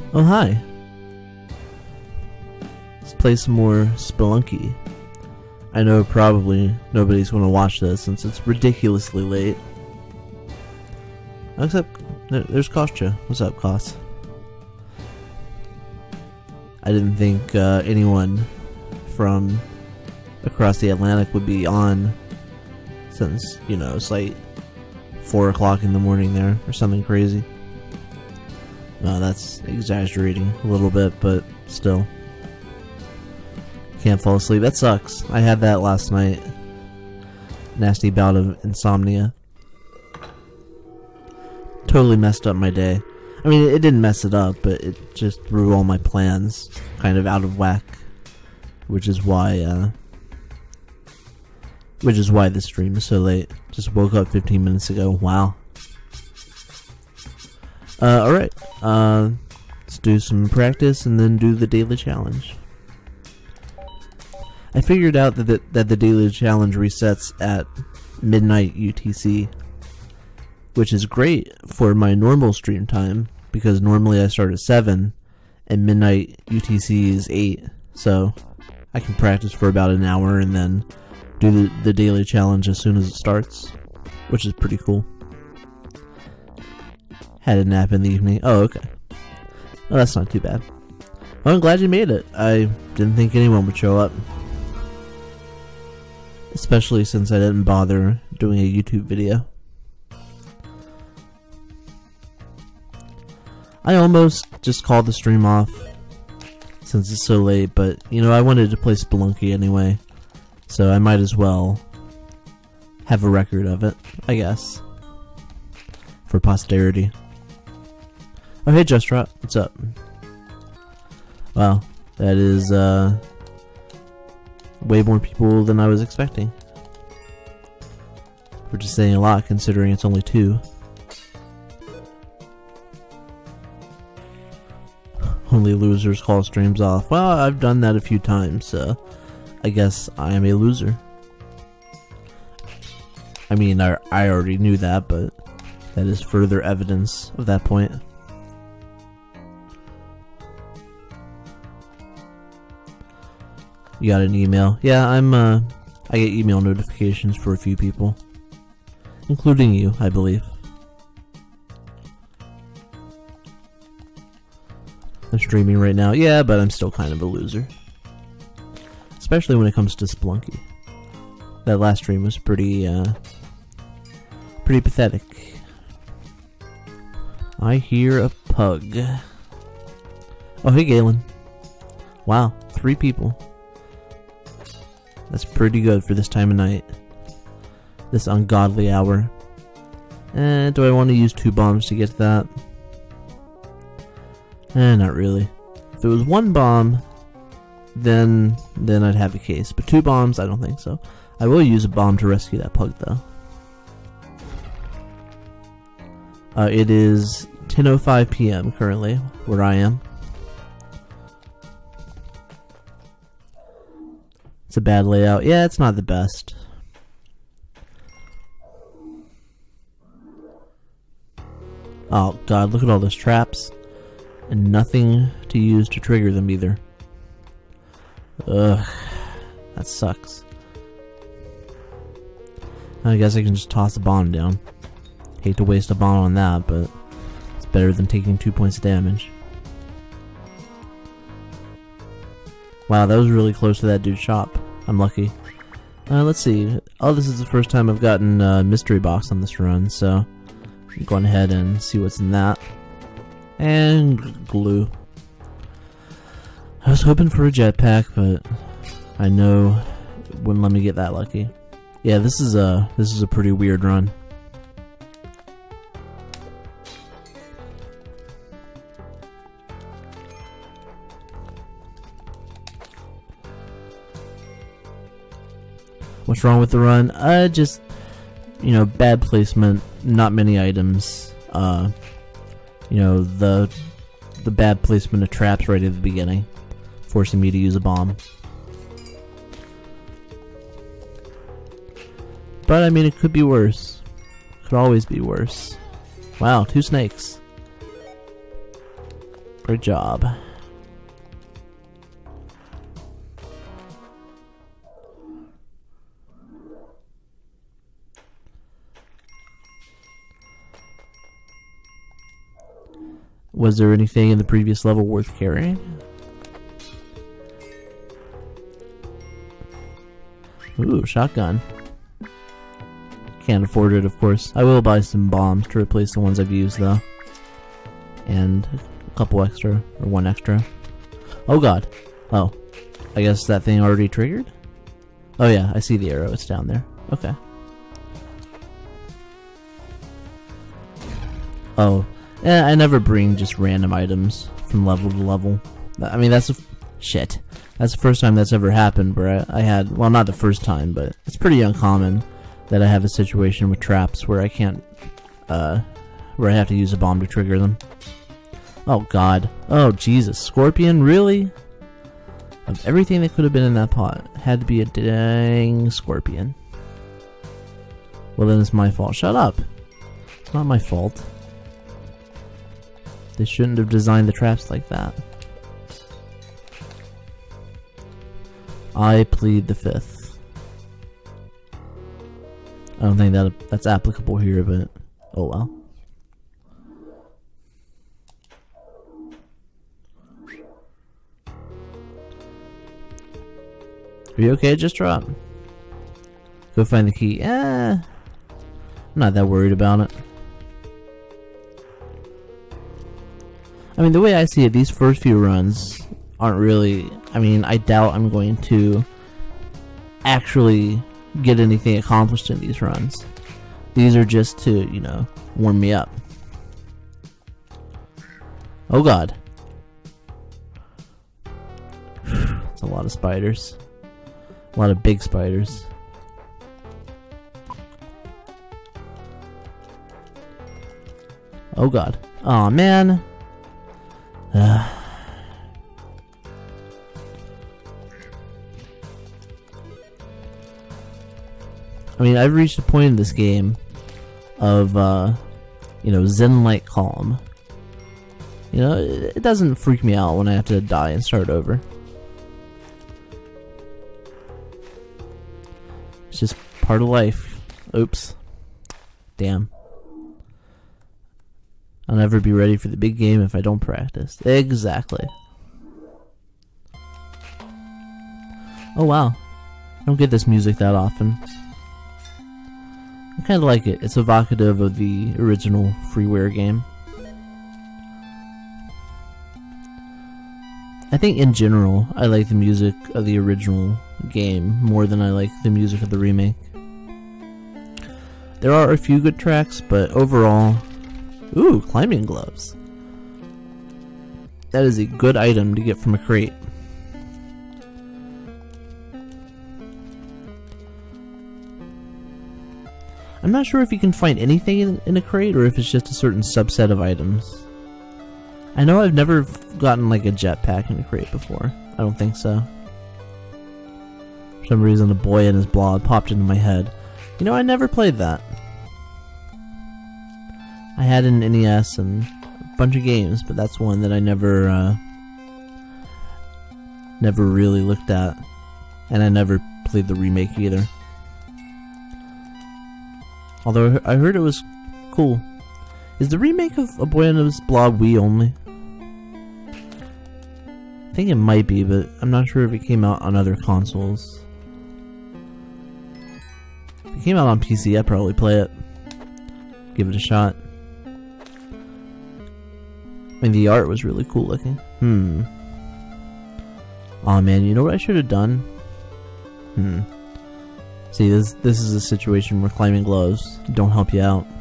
Oh, hi. Let's play some more Spelunky. I know probably nobody's going to watch this since it's ridiculously late. Except, there's Kostya. What's up, Kost? I didn't think anyone from across the Atlantic would be on since, you know, it's like 4 o'clock in the morning there or something crazy. No, that's exaggerating a little bit, but still. Can't fall asleep. That sucks. I had that last night. Nasty bout of insomnia. Totally messed up my day. I mean, it didn't mess it up, but it just threw all my plans kind of out of whack. Which is why this stream is so late. Just woke up 15 minutes ago. Wow. Alright. Let's do some practice and then do the daily challenge. I figured out that the daily challenge resets at midnight UTC, which is great for my normal stream time, because normally I start at 7 and midnight UTC is 8, so I can practice for about an hour and then do the daily challenge as soon as it starts, which is pretty cool. Had a nap in the evening. Oh, okay. Oh, that's not too bad. Well, I'm glad you made it. I didn't think anyone would show up. Especially since I didn't bother doing a YouTube video. I almost just called the stream off since it's so late, but you know, I wanted to play Spelunky anyway, so I might as well have a record of it, I guess, for posterity. Oh, hey Justrot, what's up? Wow, that is way more people than I was expecting, which is saying a lot considering it's only 2. Only losers call streams off. Well, I've done that a few times, so I guess I am a loser. I mean, I already knew that, but that is further evidence of that point. You got an email? Yeah, I get email notifications for a few people, including you, I believe. I'm streaming right now. Yeah, but I'm still kind of a loser. Especially when it comes to Spelunky. That last stream was pretty pathetic. I hear a pug. Oh, hey Galen. Wow, 3 people. That's pretty good for this time of night. This ungodly hour. Do I want to use 2 bombs to get to that? Not really. If it was 1 bomb, then I'd have a case. But 2 bombs, I don't think so. I will use a bomb to rescue that pug, though. It is 10:05 p.m. currently, where I am. It's a bad layout. Yeah, it's not the best. Oh god, look at all those traps. And nothing to use to trigger them either. Ugh. That sucks. I guess I can just toss a bomb down. Hate to waste a bomb on that, but it's better than taking 2 points of damage. Wow, that was really close to that dude's shop. I'm lucky. Let's see. Oh, this is the first time I've gotten a mystery box on this run, so I'm going ahead and see what's in that. And glue. I was hoping for a jetpack, but I know it wouldn't let me get that lucky. Yeah, this is a pretty weird run. What's wrong with the run? Just, you know, bad placement, not many items. You know, the bad placement of traps right at the beginning, forcing me to use a bomb. But I mean, it could be worse. Could always be worse. Wow, 2 snakes. Great job. Was there anything in the previous level worth carrying? Ooh, shotgun. Can't afford it, of course. I will buy some bombs to replace the ones I've used, though. And a couple extra, or one extra. Oh god. Oh. I guess that thing already triggered? Oh yeah, I see the arrow. It's down there. Okay. Oh. Yeah, I never bring just random items from level to level. I mean, that's shit. That's the first time that's ever happened where I had, well, not the first time, but it's pretty uncommon that I have a situation with traps where I can't, where I have to use a bomb to trigger them. Oh god. Oh Jesus. Scorpion? Really? Of everything that could have been in that pot, it had to be a dang scorpion. Well then it's my fault. Shut up. It's not my fault. They shouldn't have designed the traps like that. I plead the fifth. I don't think that's applicable here, but oh well. Are you okay? Just drop. Go find the key. I'm not that worried about it. I mean, the way I see it, these first few runs aren't really... I mean, I doubt I'm going to actually get anything accomplished in these runs. These are just to, you know, warm me up. Oh god. It's a lot of spiders. A lot of big spiders. Oh god. Aw, man. I mean, I've reached a point in this game of, you know, zen-like calm. You know, it doesn't freak me out when I have to die and start over. It's just part of life. Oops. Damn. I'll never be ready for the big game if I don't practice. Exactly. Oh wow. I don't get this music that often. I kinda like it. It's evocative of the original freeware game. I think in general, I like the music of the original game more than I like the music of the remake. There are a few good tracks, but overall... Ooh, climbing gloves. That is a good item to get from a crate. I'm not sure if you can find anything in a crate or if it's just a certain subset of items. I know I've never gotten like a jetpack in a crate before. I don't think so. For some reason, a boy and his blob popped into my head. You know, I never played that. I had an NES and a bunch of games, but that's one that I never really looked at, and I never played the remake either. Although I heard it was cool. Is the remake of A Boy and His Blob Wii only? I think it might be, but I'm not sure if it came out on other consoles. If it came out on PC, I'd probably play it. Give it a shot. I mean, the art was really cool looking. Aw man, you know what I should have done? See, this is a situation where climbing gloves don't help you out.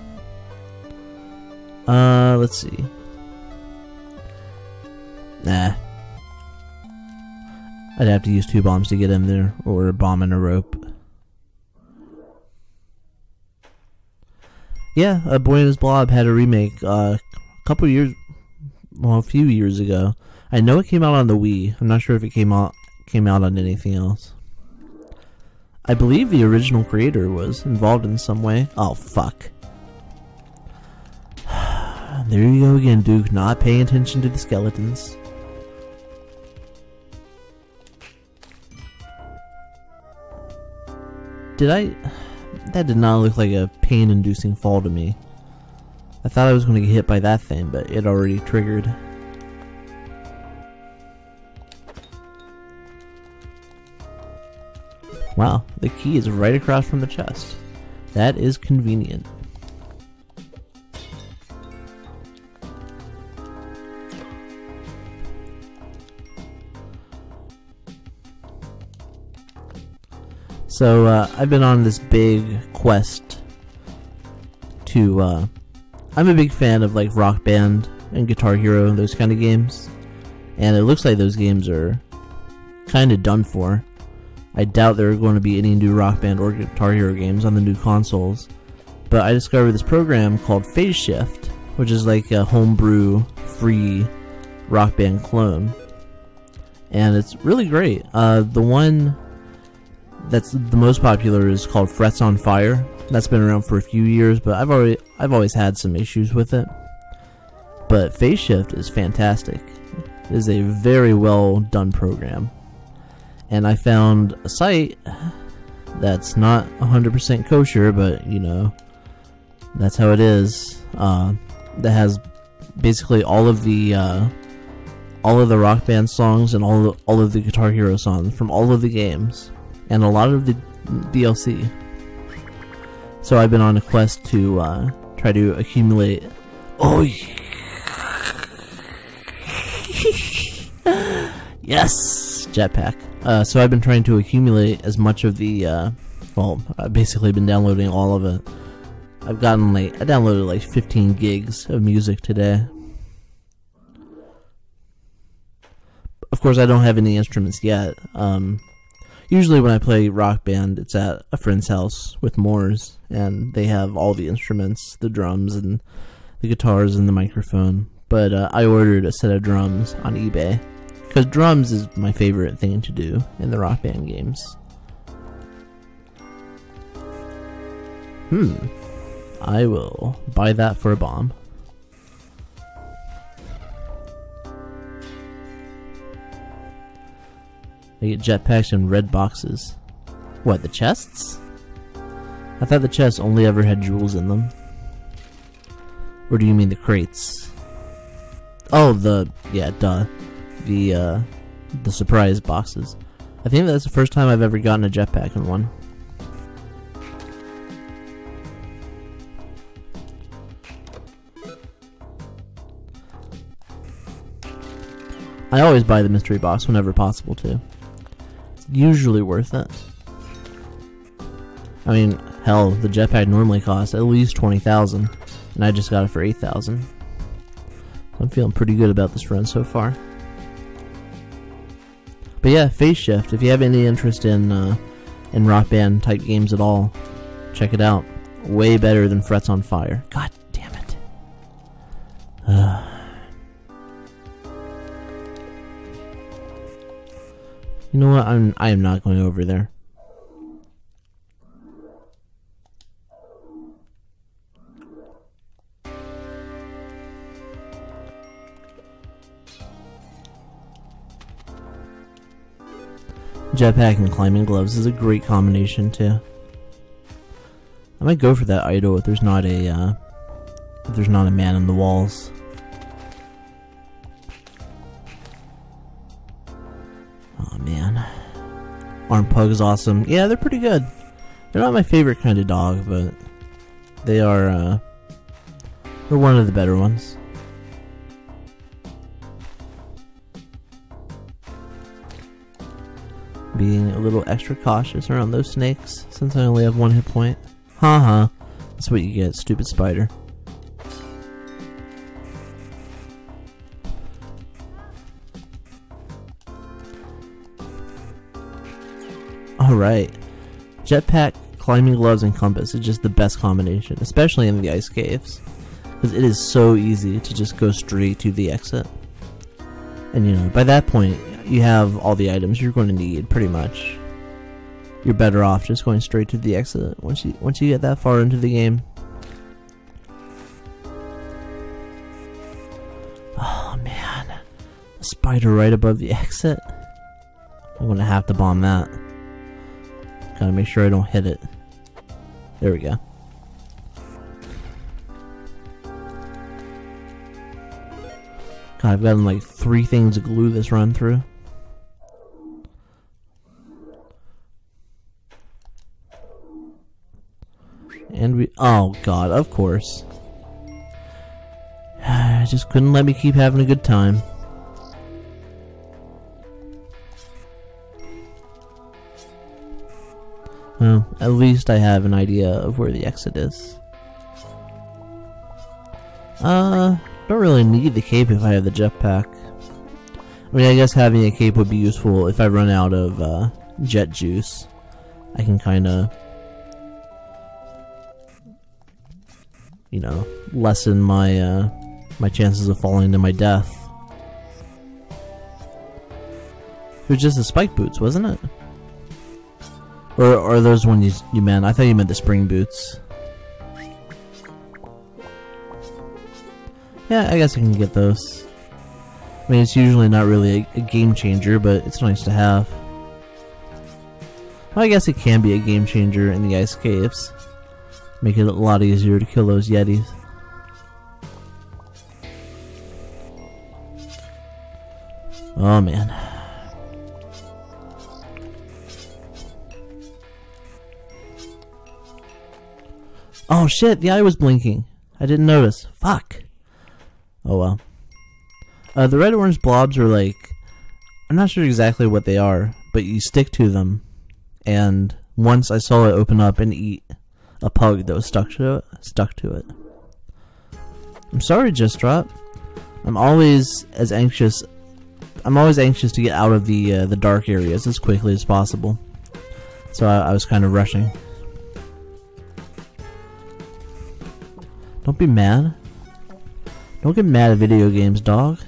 Let's see. Nah. I'd have to use 2 bombs to get in there, or a bomb and a rope. Yeah, A Boy and His Blob had a remake a few years ago. I know it came out on the Wii. I'm not sure if it came out on anything else. I believe the original creator was involved in some way. Oh fuck. There you go again, Duke, not paying attention to the skeletons. That did not look like a pain-inducing fall to me. I thought I was going to get hit by that thing, but it already triggered. Wow, the key is right across from the chest. That is convenient. So, I've been on this big quest to, I'm a big fan of, like, Rock Band and Guitar Hero and those kind of games. And it looks like those games are kind of done for. I doubt there are going to be any new Rock Band or Guitar Hero games on the new consoles. But I discovered this program called Phase Shift, which is like a homebrew, free Rock Band clone. And it's really great. The one that's the most popular is called Frets on Fire. That's been around for a few years, but I've always had some issues with it. But Phase Shift is fantastic. It is a very well done program. And I found a site that's not 100% kosher, but you know, that's how it is. That has basically all of the Rock Band songs and all of the Guitar Hero songs from all of the games, and a lot of the DLC. So I've been on a quest to try to accumulate. Oh, yes, jetpack. So I've been trying to accumulate as much of the. Well, I've basically been downloading all of it. I downloaded like 15 gigs of music today. Of course, I don't have any instruments yet. Usually when I play Rock Band, it's at a friend's house with Moors, and they have all the instruments, the drums and the guitars and the microphone. But I ordered a set of drums on eBay, because drums is my favorite thing to do in the Rock Band games. I will buy that for a bomb. They get jetpacks in red boxes. What, the chests? I thought the chests only ever had jewels in them. Or do you mean the crates? Oh, yeah, duh. The surprise boxes. I think that's the first time I've ever gotten a jetpack in one. I always buy the mystery box whenever possible too. It's usually worth it. I mean, hell, the jetpack normally costs at least 20,000, and I just got it for 8,000. So I'm feeling pretty good about this run so far. But yeah, Phase Shift. If you have any interest in Rock Band type games at all, check it out. Way better than Frets on Fire. God damn it. You know what? I am not going over there. Jetpack and climbing gloves is a great combination too. I might go for that idol if there's not a man in the walls. Oh man, Arm Pug is awesome. Yeah, they're pretty good. They're not my favorite kind of dog, but they are. They're one of the better ones. Being a little extra cautious around those snakes, since I only have one hit point. Haha, that's what you get, stupid spider. Alright, jetpack, climbing gloves, and compass is just the best combination, especially in the ice caves, because it is so easy to just go straight to the exit. And you know, by that point, you have all the items you're going to need, pretty much. You're better off just going straight to the exit once you get that far into the game. spider right above the exit. I'm gonna have to bomb that. Gotta make sure I don't hit it. There we go. God, I've gotten like 3 things to glue this run through. And we... oh god, of course. Just couldn't let me keep having a good time. Well, at least I have an idea of where the exit is. Don't really need the cape if I have the jetpack. I mean, I guess having a cape would be useful if I run out of jet juice. I can kinda, you know, lessen my my chances of falling to my death. It was just the spike boots, wasn't it? Or are those ones you meant? I thought you meant the spring boots. Yeah, I guess I can get those. I mean, it's usually not really a game changer, but it's nice to have. Well, I guess it can be a game changer in the ice caves. Make it a lot easier to kill those yetis. Oh man. Oh shit, the eye was blinking. I didn't notice. Fuck. Oh well. The red-orange blobs are like... I'm not sure exactly what they are, but you stick to them. And once I saw it open up and eat a pug that was stuck to it. I'm sorry, Just Drop. I'm always anxious to get out of the dark areas as quickly as possible. So I was kind of rushing. Don't be mad. Don't get mad at video games, dog.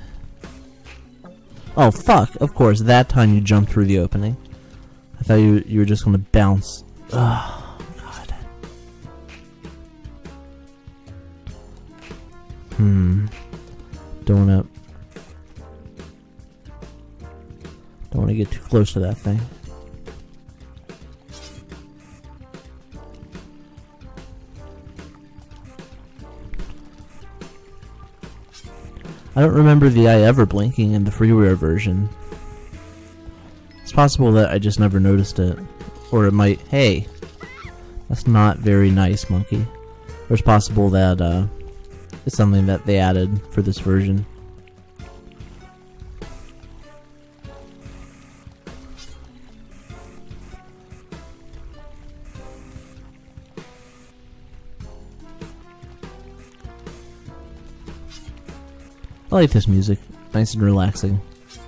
Oh fuck! Of course, that time you jumped through the opening. I thought you were just gonna bounce. Oh god. Don't wanna get too close to that thing. I don't remember the eye ever blinking in the freeware version. It's possible that I just never noticed it. Or it might... hey! That's not very nice, monkey. Or it's possible that it's something that they added for this version. I like this music. Nice and relaxing.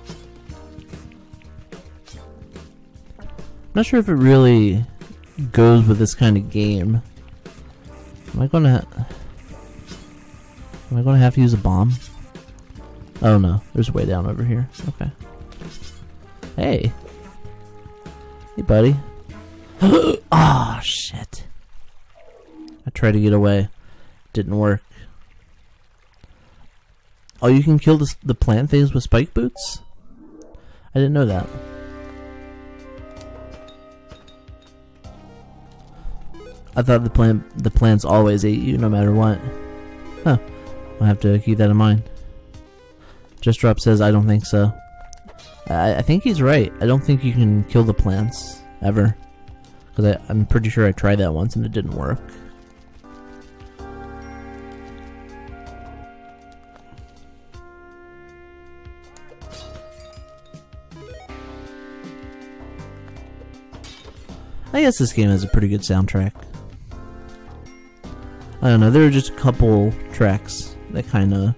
Not sure if it really goes with this kind of game. Am I gonna have to use a bomb? Oh no, there's a way down over here. Okay. Hey. Hey buddy. Ah, shit. I tried to get away. Didn't work. Oh, you can kill the plant things with spike boots? I didn't know that. I thought the plants always ate you no matter what. Huh. I'll have to keep that in mind. Just Drop says I don't think so. I think he's right. I don't think you can kill the plants ever. Because I'm pretty sure I tried that once and it didn't work. I guess this game has a pretty good soundtrack. I don't know, there are just a couple tracks that kinda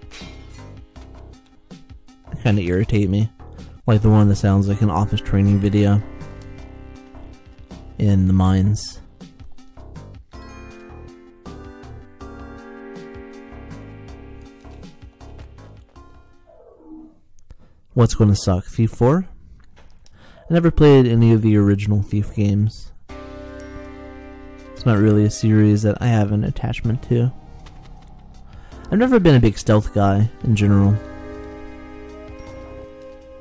irritate me. Like the one that sounds like an office training video in the mines. What's gonna suck? Thief 4? I never played any of the original Thief games. It's not really a series that I have an attachment to. I've never been a big stealth guy in general.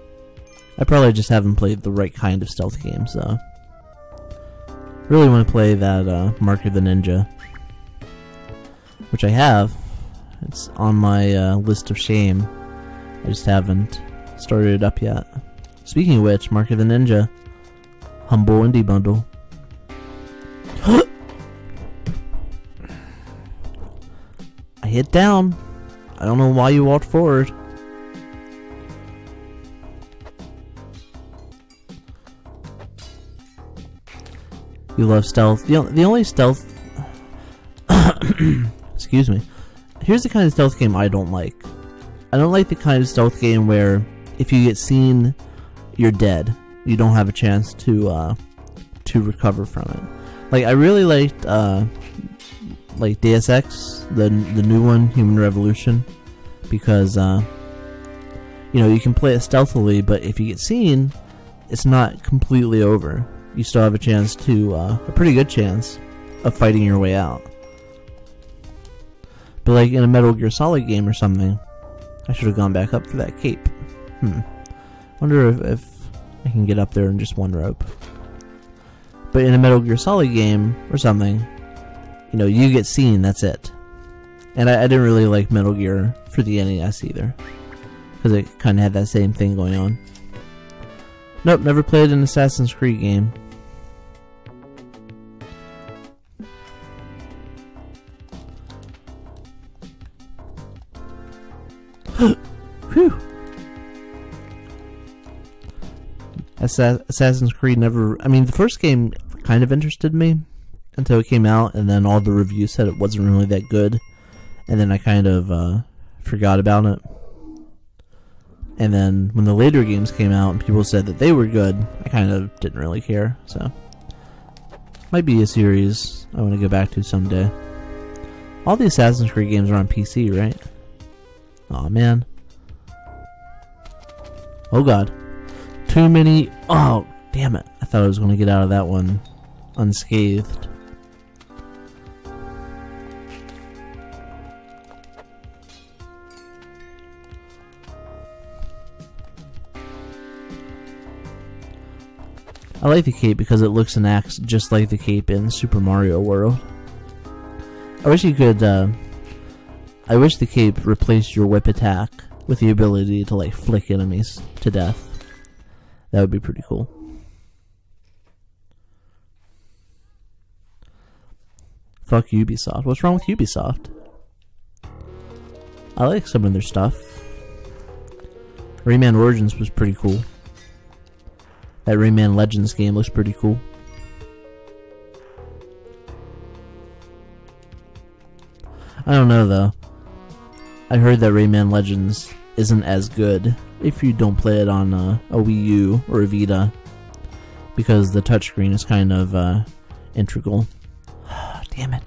I probably just haven't played the right kind of stealth games, though. Really want to play that Mark of the Ninja, which I have. It's on my list of shame. I just haven't started it up yet. Speaking of which, Mark of the Ninja, Humble Indie Bundle. I hit down. I don't know why you walked forward. You love stealth. The only stealth... Excuse me. Here's the kind of stealth game I don't like. I don't like the kind of stealth game where if you get seen, you're dead. You don't have a chance to recover from it. Like, I really liked like Deus Ex, the new one, Human Revolution, because you know, you can play it stealthily, but if you get seen, it's not completely over. You still have a chance to, a pretty good chance, of fighting your way out. But like in a Metal Gear Solid game or something, I should have gone back up for that cape. Wonder if I can get up there in just one rope. But in a Metal Gear Solid game or something, you know, you get seen, that's it. And I didn't really like Metal Gear for the NES either, because it kind of had that same thing going on. Nope, never played an Assassin's Creed game. Whew. Assassin's Creed never... I mean, the first game kind of interested me until it came out, and then all the reviews said it wasn't really that good, and then I kind of forgot about it. And then when the later games came out and people said that they were good, I kind of didn't really care, so... Might be a series I want to go back to someday. All the Assassin's Creed games are on PC, right? Aw, man. Oh god. Too many... Oh, damn it. I thought I was going to get out of that one unscathed. I like the cape because it looks and acts just like the cape in Super Mario World. I wish you could, I wish the cape replaced your whip attack with the ability to, like, flick enemies to death. That would be pretty cool. Fuck Ubisoft. What's wrong with Ubisoft? I like some of their stuff. Rayman Origins was pretty cool. That Rayman Legends game looks pretty cool. I don't know though. I heard that Rayman Legends isn't as good if you don't play it on a Wii U or a Vita, because the touchscreen is kind of integral. Damn it.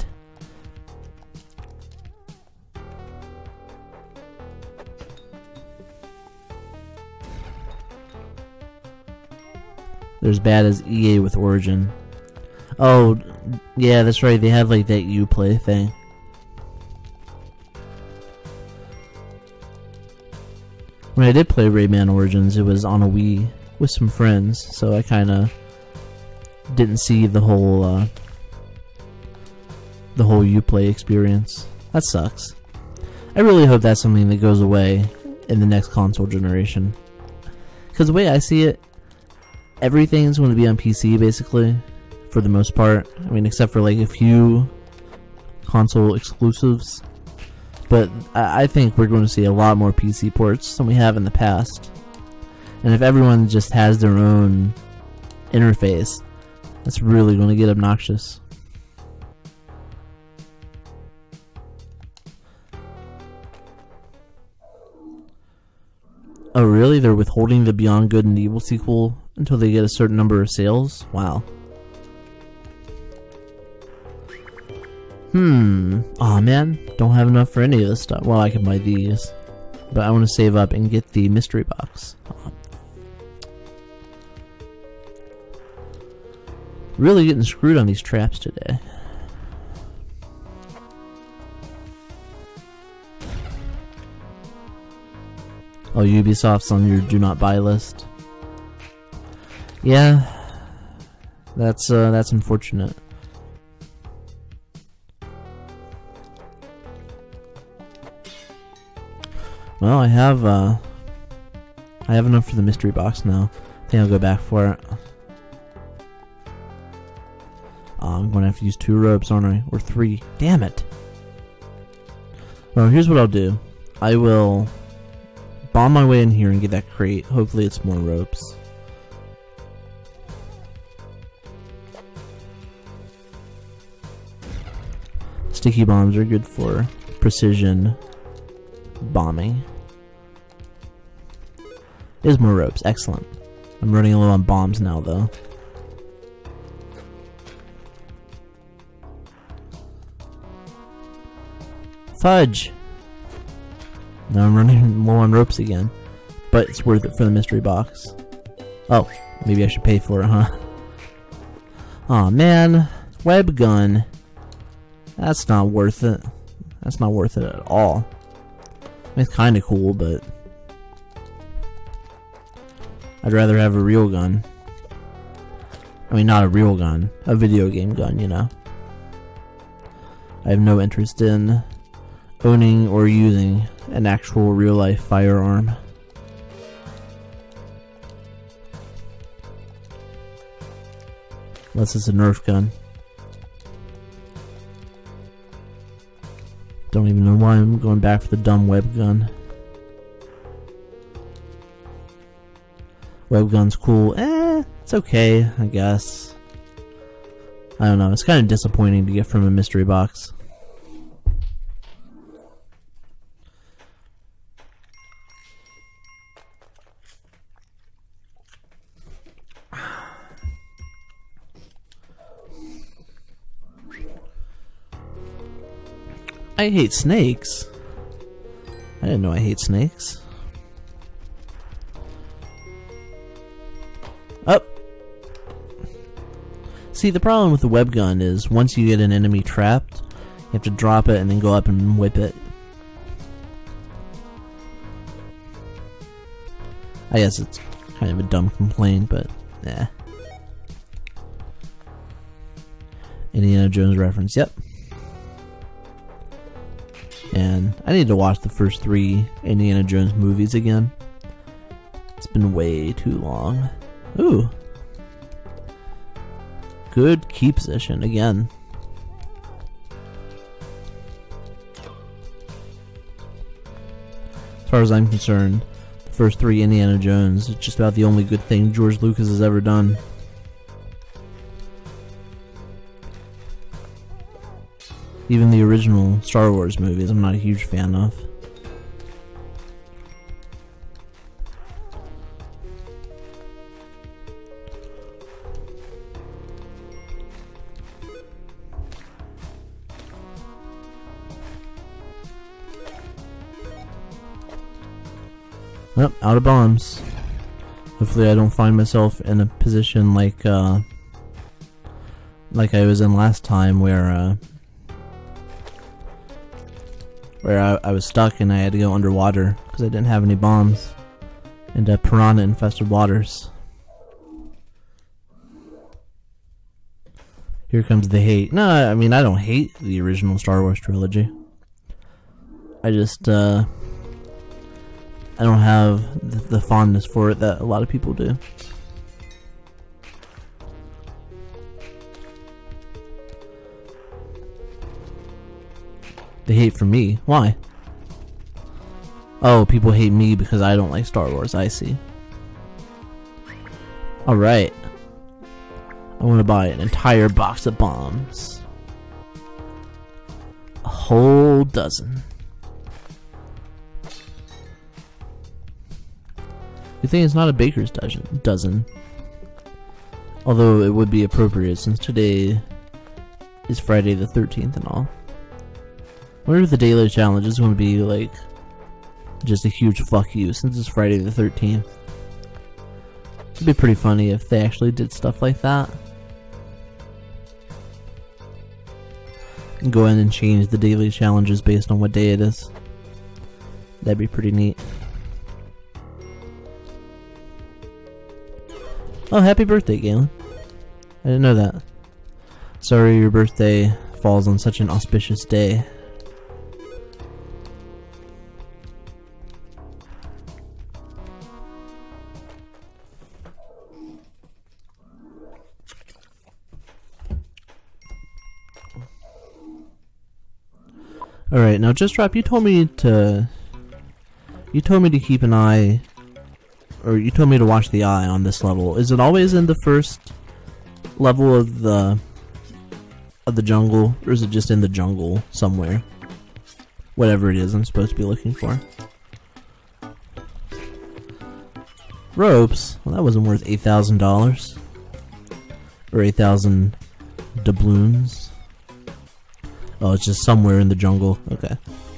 They're as bad as EA with Origin. Oh, yeah, that's right. They have like that Uplay thing. When I did play Rayman Origins, it was on a Wii with some friends, so I kind of didn't see the whole Uplay experience. That sucks. I really hope that's something that goes away in the next console generation. Because the way I see it, everything's going to be on PC basically, for the most part. I mean, except for like a few console exclusives. But I think we're going to see a lot more PC ports than we have in the past. And if everyone just has their own interface, that's really going to get obnoxious. Oh really? They're withholding the Beyond Good and Evil sequel until they get a certain number of sales? Wow. Aw man, don't have enough for any of this stuff. Well, I can buy these, but I want to save up and get the mystery box. Really getting screwed on these traps today. Oh, Ubisoft's on your do not buy list. Yeah, that's unfortunate. Well, I have enough for the mystery box now. I think I'll go back for it. I'm gonna have to use 2 ropes, aren't I? Or 3. Damn it! Well, here's what I'll do. I will bomb my way in here and get that crate. Hopefully it's more ropes. Sticky bombs are good for precision bombing. There's more ropes. Excellent. I'm running low on bombs now, though. Fudge! Now I'm running low on ropes again. But it's worth it for the mystery box. Oh, maybe I should pay for it, huh? Aw, man. Web gun. That's not worth it. That's not worth it at all. I mean, it's kinda cool, but I'd rather have a real gun. I mean, not a real gun. A video game gun, you know. I have no interest in owning or using an actual real-life firearm. Unless it's a Nerf gun. Don't even know why I'm going back for the dumb web gun. Web gun's cool. It's okay, I guess. I don't know, it's kind of disappointing to get from a mystery box. I hate snakes. I didn't know I hate snakes. Up. See, the problem with the web gun is once you get an enemy trapped, you have to drop it and then go up and whip it. I guess it's kind of a dumb complaint, but yeah. Indiana Jones reference, yep. And I need to watch the first 3 Indiana Jones movies again. It's been way too long. Ooh. Good key position again. As far as I'm concerned, the first 3 Indiana Jones is just about the only good thing George Lucas has ever done. Even the original Star Wars movies, I'm not a huge fan of. Yep, out of bombs. Hopefully I don't find myself in a position like I was in last time where I was stuck and I had to go underwater because I didn't have any bombs into piranha infested waters. Here comes the hate. No, I mean, I don't hate the original Star Wars trilogy. I just I don't have the fondness for it that a lot of people do. They hate for me. Why? Oh, people hate me because I don't like Star Wars. I see. Alright. I want to buy an entire box of bombs. A whole dozen. Good thing it's not a baker's dozen. Although it would be appropriate since today is Friday the 13th and all. I wonder if the daily challenge is going to be like just a huge fuck you since it's Friday the 13th. It'd be pretty funny if they actually did stuff like that. And go in and change the daily challenges based on what day it is. That'd be pretty neat. Oh, happy birthday, Galen. I didn't know that. Sorry your birthday falls on such an auspicious day. Alright, now Just Drop, you told me to keep an eye, or you told me to watch the eye on this level. Is it always in the first level of the jungle, or is it just in the jungle somewhere? Whatever it is I'm supposed to be looking for. Ropes? Well, that wasn't worth $8,000. Or 8,000 doubloons. Oh, it's just somewhere in the jungle. Okay.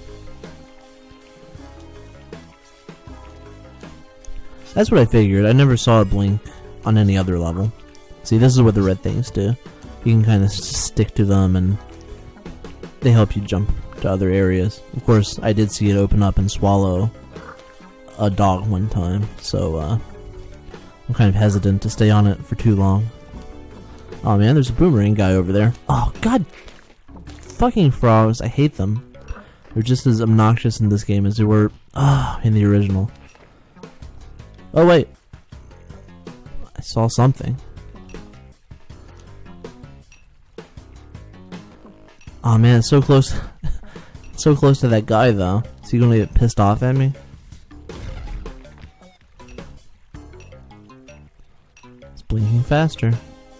That's what I figured. I never saw it blink on any other level. See, this is what the red things do. You can kind of stick to them and they help you jump to other areas. Of course, I did see it open up and swallow a dog one time, so I'm kind of hesitant to stay on it for too long. Oh man, there's a boomerang guy over there. Oh god! Fucking frogs, I hate them. They're just as obnoxious in this game as they were in the original. Oh wait, I saw something. Oh man, it's so close. So close to that guy though. Is he gonna get pissed off at me? It's blinking faster.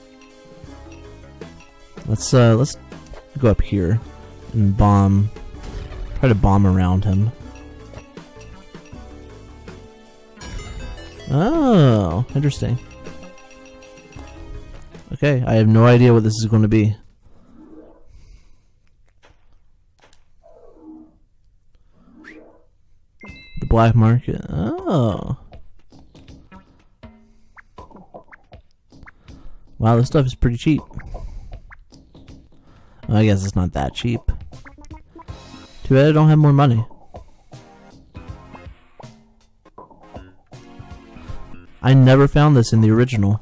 Let's go up here and try to bomb around him. Oh, interesting. Okay, I have no idea what this is going to be. The black market. Oh. Wow, this stuff is pretty cheap. Well, I guess it's not that cheap. Too bad I don't have more money. I never found this in the original.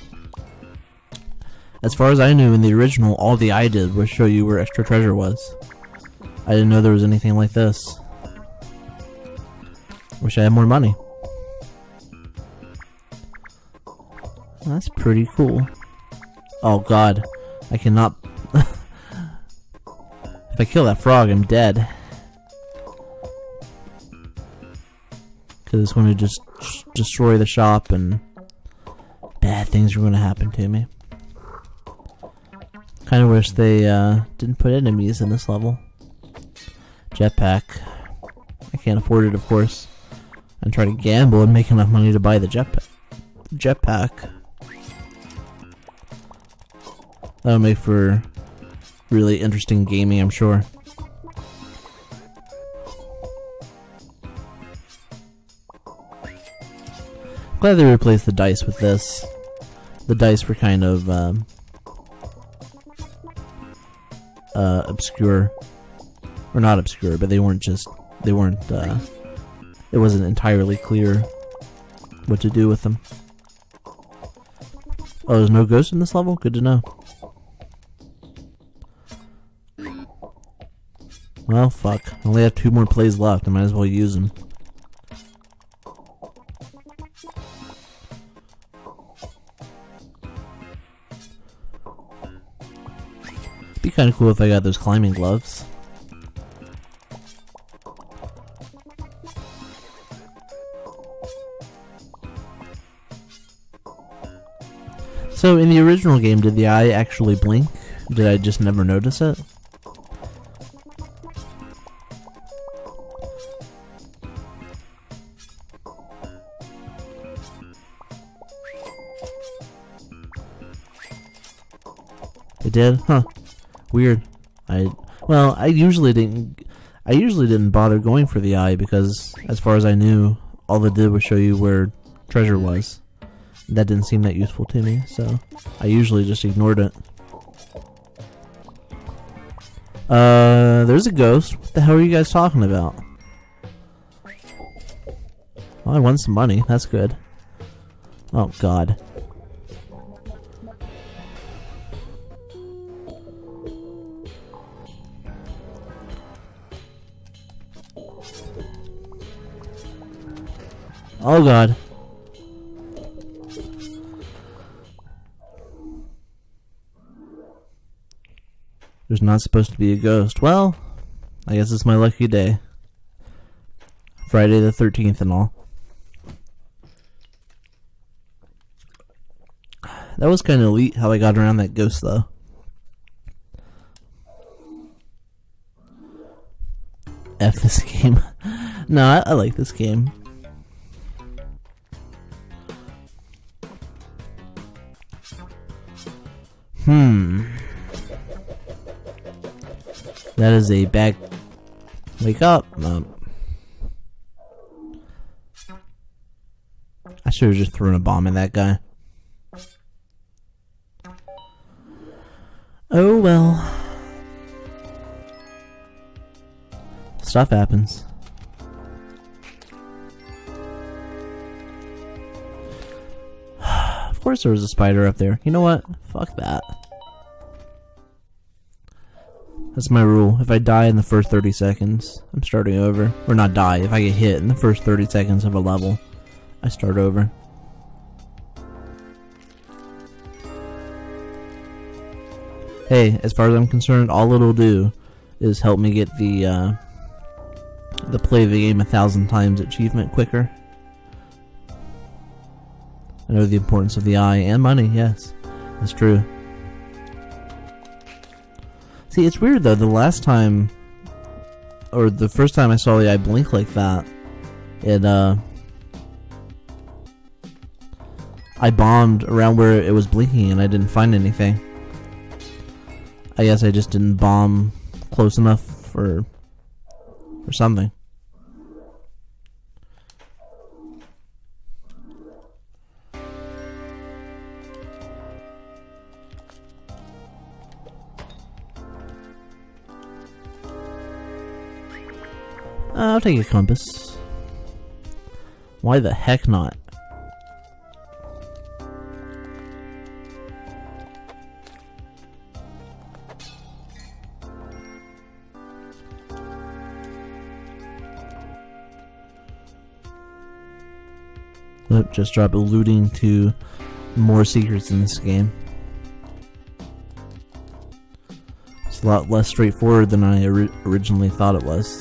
As far as I knew, in the original, all the eye did was show you where extra treasure was. I didn't know there was anything like this. Wish I had more money. That's pretty cool. Oh god, I cannot... If I kill that frog, I'm dead. Because it's going to just destroy the shop and bad things are going to happen to me. Kind of wish they didn't put enemies in this level. Jetpack. I can't afford it, of course. And try to gamble and make enough money to buy the jetpack. That'll make for really interesting gaming, I'm sure. Glad they replaced the dice with this. The dice were kind of obscure, or not obscure, but they weren't. It wasn't entirely clear what to do with them. Oh, there's no ghost in this level? Good to know. Well, fuck. I only have 2 more plays left. I might as well use them. Be kind of cool if I got those climbing gloves. So, in the original game, did the eye actually blink? Did I just never notice it? It did? Huh. Weird. I usually didn't bother going for the eye because, as far as I knew, all it did was show you where treasure was. That didn't seem that useful to me, so I usually just ignored it. There's a ghost. What the hell are you guys talking about? Well, I won some money. That's good. Oh, God. Oh god. There's not supposed to be a ghost. Well, I guess it's my lucky day. Friday the 13th and all. That was kind of elite how I got around that ghost though. F this game. No, I like this game. That is a bag. Wake up. I should have just thrown a bomb at that guy. Oh well. Stuff happens. Of course there was a spider up there. You know what? Fuck that. That's my rule. If I die in the first 30 seconds, I'm starting over. Or not die, if I get hit in the first 30 seconds of a level, I start over. Hey, as far as I'm concerned, all it'll do is help me get the play the game 1,000 times achievement quicker. I know the importance of the eye and money, yes. That's true. See, it's weird though, the last time, or the first time I saw the eye blink like that, I bombed around where it was blinking and I didn't find anything. I guess I just didn't bomb close enough or something. I'll take a compass. Why the heck not? Nope, just drop alluding to more secrets in this game. It's a lot less straightforward than I originally thought it was.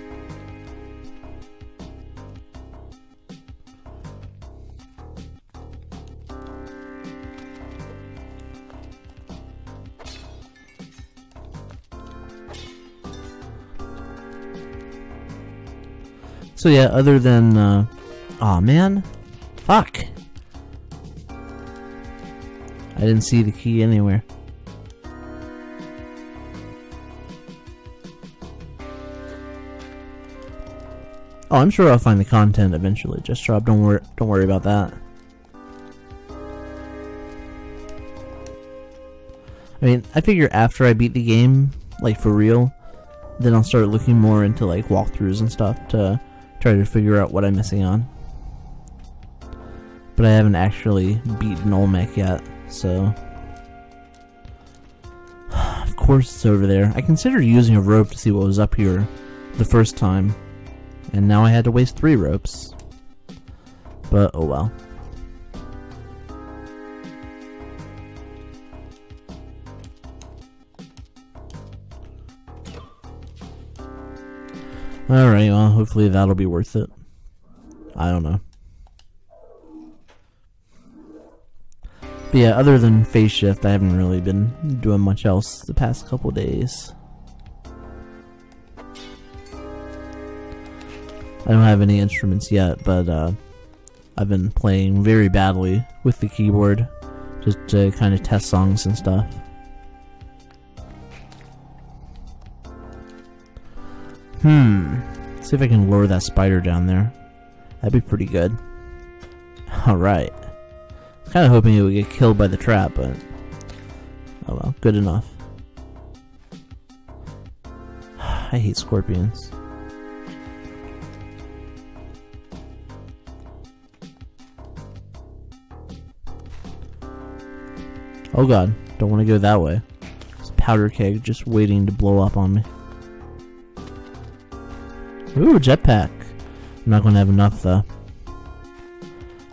So yeah, other than, aw man, fuck. I didn't see the key anywhere. Oh, I'm sure I'll find the content eventually. Just drop. Don't worry about that. I mean, I figure after I beat the game, like for real, then I'll start looking more into like walkthroughs and stuff to try to figure out what I'm missing on. But I haven't actually beaten Olmec yet, so of course it's over there. I considered using a rope to see what was up here the first time, and now I had to waste 3 ropes. But oh well. Alright, well, hopefully that'll be worth it. I don't know. But yeah, other than phase shift, I haven't really been doing much else the past couple days. I don't have any instruments yet, but I've been playing very badly with the keyboard just to kind of test songs and stuff. See if I can lure that spider down there. That'd be pretty good. Alright. I was kind of hoping it would get killed by the trap, but oh well, good enough. I hate scorpions. Oh god, don't want to go that way. It's a powder keg just waiting to blow up on me. Ooh, jetpack. I'm not going to have enough though.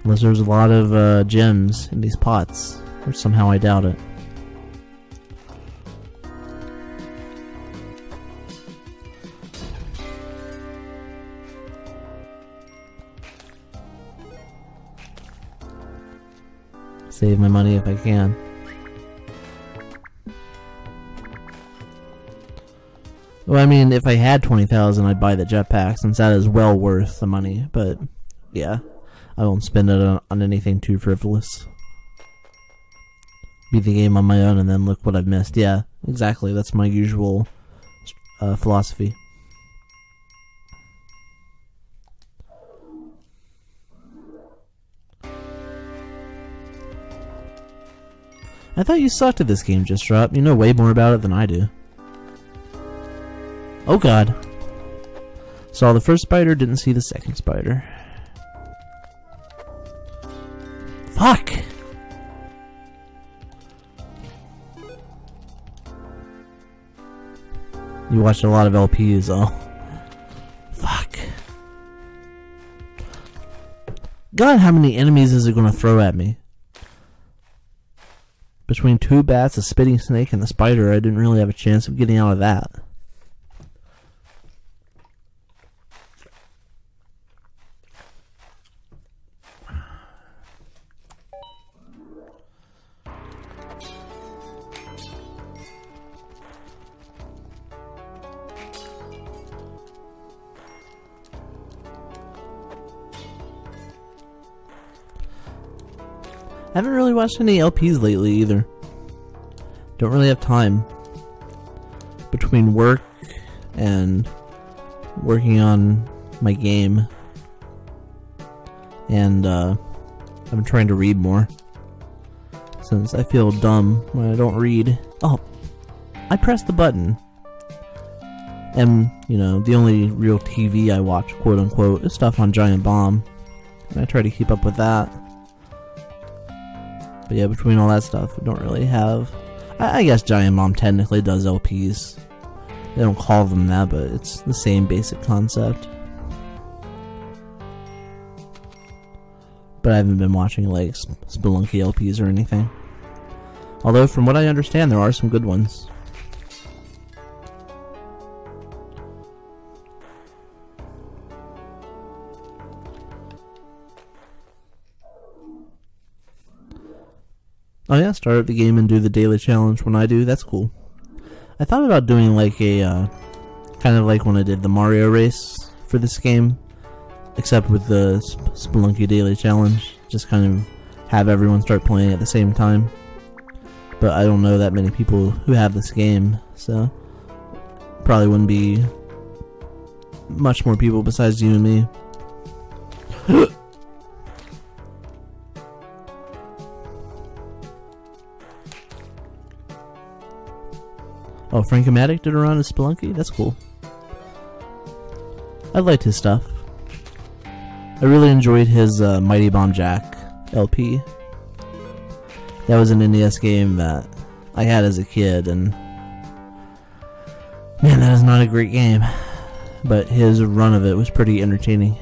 Unless there's a lot of gems in these pots, which somehow I doubt it. Save my money if I can. Well, I mean, if I had 20,000, I'd buy the jetpack, since that is well worth the money. But yeah, I won't spend it on anything too frivolous. Beat the game on my own, and then look what I've missed. Yeah, exactly. That's my usual philosophy. I thought you sucked at this game, Just Drop. You know way more about it than I do. Oh god. Saw the first spider, didn't see the second spider. Fuck! You watched a lot of LPs, oh. Fuck. God, how many enemies is it gonna throw at me? Between 2 bats, a spitting snake, and the spider, I didn't really have a chance of getting out of that. I haven't really watched any LPs lately either. Don't really have time. Between work and working on my game, and I've been trying to read more, since I feel dumb when I don't read. Oh, I pressed the button. And, you know, the only real TV I watch, quote unquote, is stuff on Giant Bomb. And I try to keep up with that. But yeah, between all that stuff, we don't really have... I guess Giant Bomb technically does LPs. They don't call them that, but it's the same basic concept. But I haven't been watching, like, Spelunky LPs or anything. Although, from what I understand, there are some good ones. Oh yeah, start up the game and do the daily challenge when I do. That's cool. I thought about doing like a, kind of like when I did the Mario race for this game, except with the Spelunky daily challenge. Just kind of have everyone start playing at the same time. But I don't know that many people who have this game, so probably wouldn't be much more people besides you and me. Oh, Frank-O-Matic did a run as Spelunky? That's cool. I liked his stuff. I really enjoyed his Mighty Bomb Jack LP. That was an NES game that I had as a kid, and man, that is not a great game. But his run of it was pretty entertaining.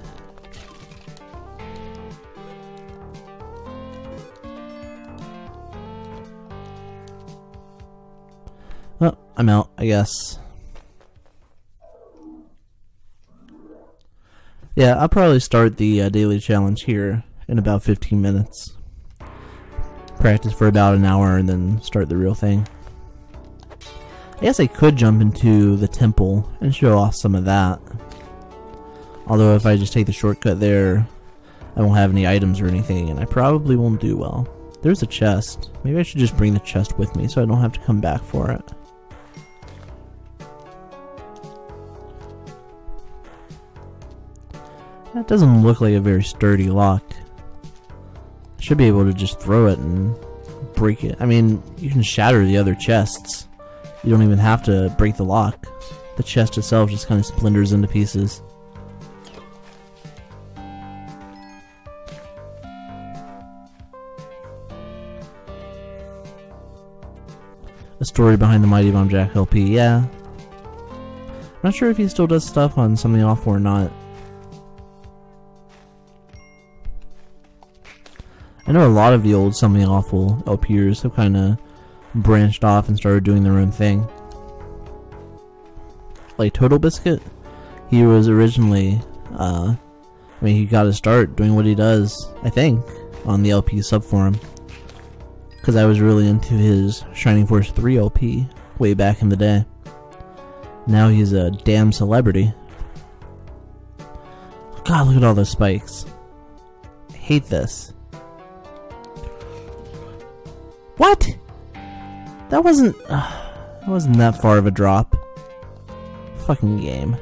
Oh, I'm out, I guess. Yeah, I'll probably start the daily challenge here in about 15 minutes. Practice for about an hour and then start the real thing. I guess I could jump into the temple and show off some of that. Although if I just take the shortcut there, I won't have any items or anything, and I probably won't do well. There's a chest. Maybe I should just bring the chest with me so I don't have to come back for it. That doesn't look like a very sturdy lock. I should be able to just throw it and break it. I mean, you can shatter the other chests. You don't even have to break the lock. The chest itself just kind of splinters into pieces. A story behind the Mighty Bomb Jack LP, yeah. I'm not sure if he still does stuff on something off or not. know a lot of the old Something Awful LPers have kind of branched off and started doing their own thing. Like Total Biscuit, he was originally, I mean, he got to start doing what he does, I think, on the LP subforum. Because I was really into his Shining Force 3 LP way back in the day. Now he's a damn celebrity. God, look at all those spikes. I hate this. What? That wasn't that far of a drop. Fucking game.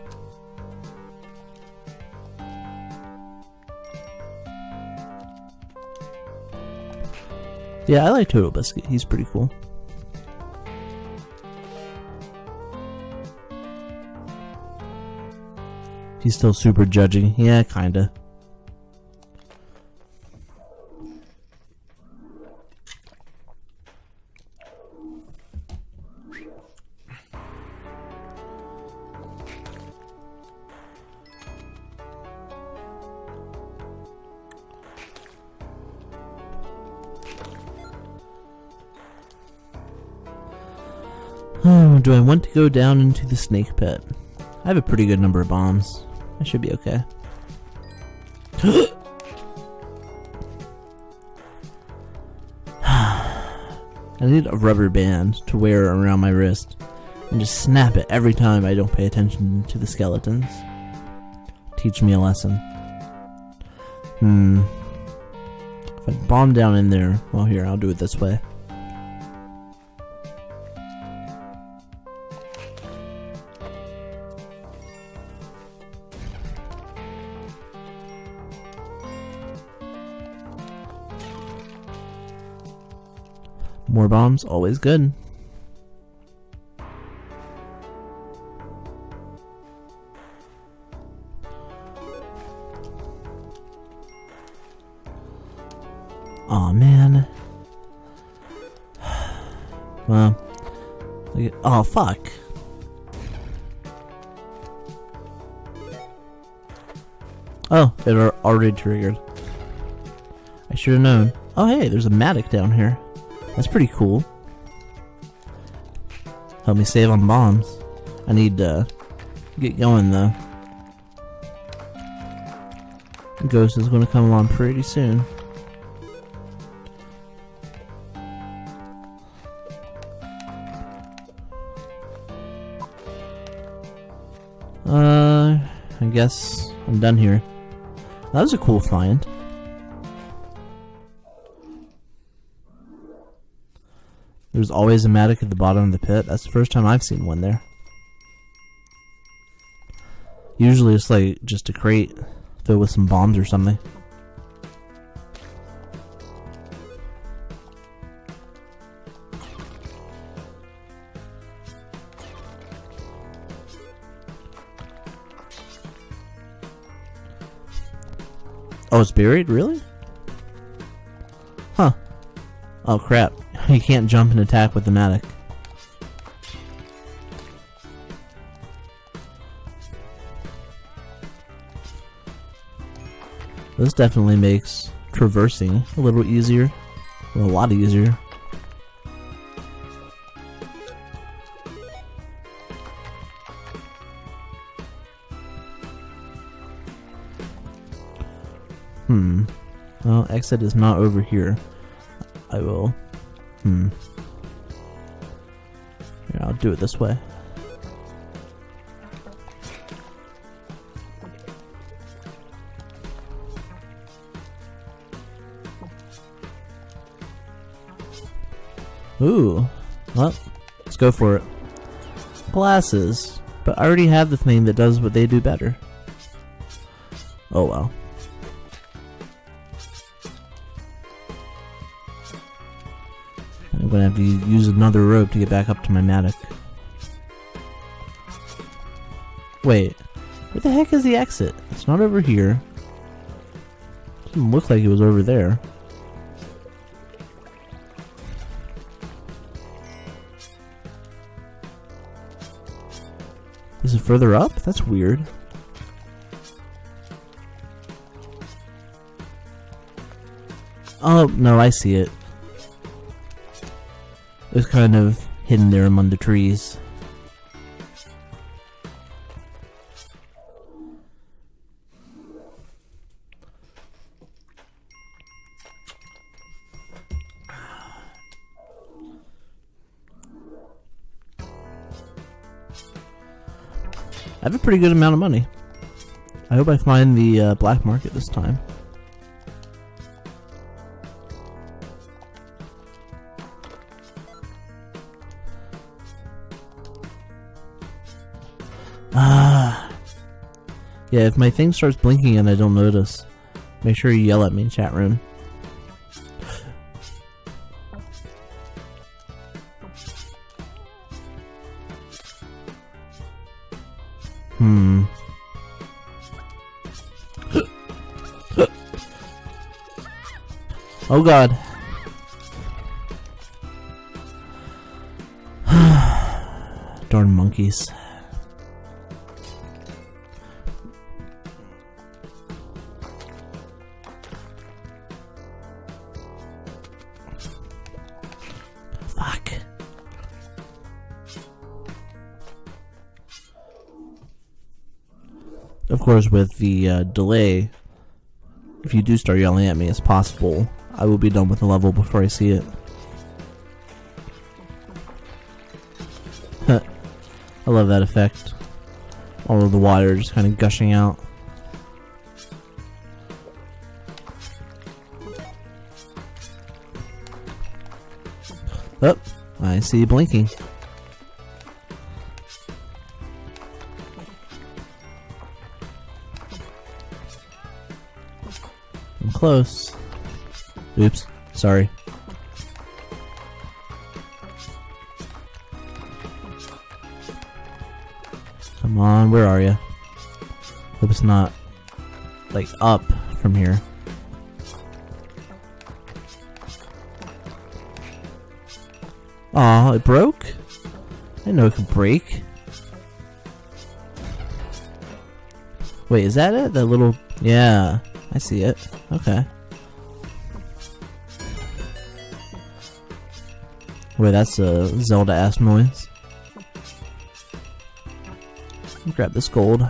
Yeah, I like Total Biscuit. He's pretty cool. He's still super judgy. Yeah, kinda. Oh, do I want to go down into the snake pit? I have a pretty good number of bombs. I should be okay. I need a rubber band to wear around my wrist and just snap it every time I don't pay attention to the skeletons. Teach me a lesson. If I bomb down in there, well, here, I'll do it this way. More bombs, always good. Aw, man. Well, oh, fuck. Oh, it already triggered. I should have known. Oh, hey, there's a Matic down here. That's pretty cool. Help me save on bombs. I need to get going though. Ghost is going to come along pretty soon. I guess I'm done here. That was a cool find. There's always a Matic at the bottom of the pit. That's the first time I've seen one there. Usually it's like just a crate filled with some bombs or something. Oh, it's buried? Really? Huh. Oh, crap. You can't jump and attack with the Matic. This definitely makes traversing a little easier. Well, a lot easier. Well, exit is not over here. I will. Here, I'll do it this way. Ooh. Well, let's go for it. Glasses. But I already have the thing that does what they do better. Oh well. I'm gonna have to use another rope to get back up to my Matic. Wait, where the heck is the exit? It's not over here. Doesn't look like it was over there. Is it further up? That's weird. Oh, no, I see it. It was kind of hidden there among the trees. I have a pretty good amount of money. I hope I find the black market this time. Yeah, if my thing starts blinking and I don't notice, make sure you yell at me in chat room. Oh god. Darn monkeys. Fuck. Of course, with the delay, if you do start yelling at me, it's possible I will be done with the level before I see it. I love that effect. All of the water just kind of gushing out. Oh, I see you blinking. I'm close. Oops, sorry. Come on, where are you? Hope it's not, like, up from here. Aw, it broke? I didn't know it could break. Wait, is that it? That little... Yeah, I see it. Okay. Wait, that's a Zelda-ass noise. Grab this gold.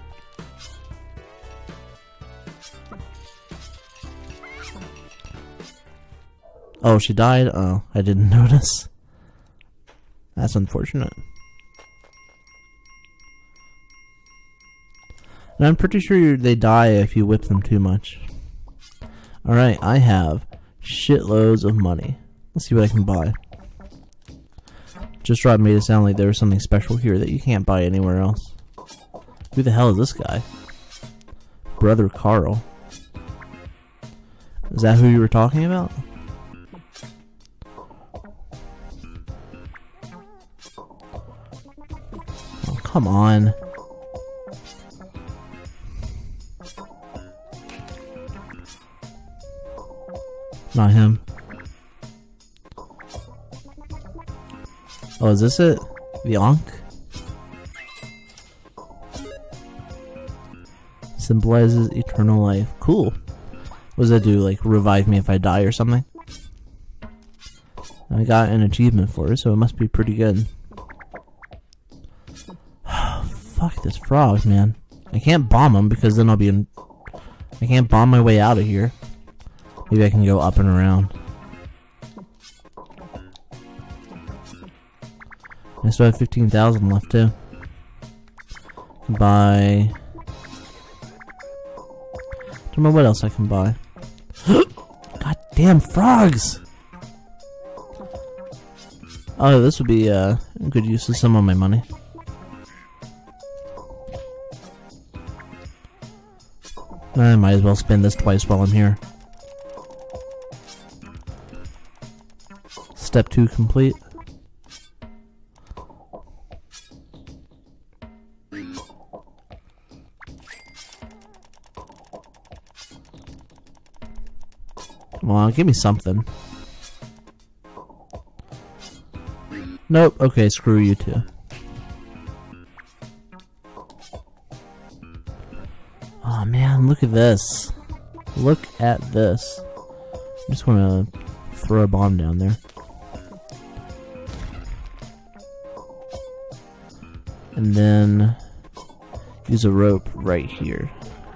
Oh, she died? Oh, I didn't notice. That's unfortunate. And I'm pretty sure they die if you whip them too much. Alright, I have shitloads of money. Let's see what I can buy. Just Rob made it sound like there was something special here that you can't buy anywhere else. Who the hell is this guy? Brother Carl. Is that who you were talking about? Oh, come on. Not him. Oh, is this it? The Ankh? Symbolizes eternal life. Cool. What does that do? Like, revive me if I die or something? I got an achievement for it, so it must be pretty good. Fuck this frog, man. I can't bomb him because then I'll be in... I can't bomb my way out of here. Maybe I can go up and around. I still have 15,000 left too. Buy... Don't know what else I can buy. God damn frogs! Oh, this would be a good use of some of my money. I might as well spend this twice while I'm here. Step 2 complete. Come on, give me something. Nope, okay, screw you too. Oh man, look at this. Look at this. Just want to throw a bomb down there. And then use a rope right here.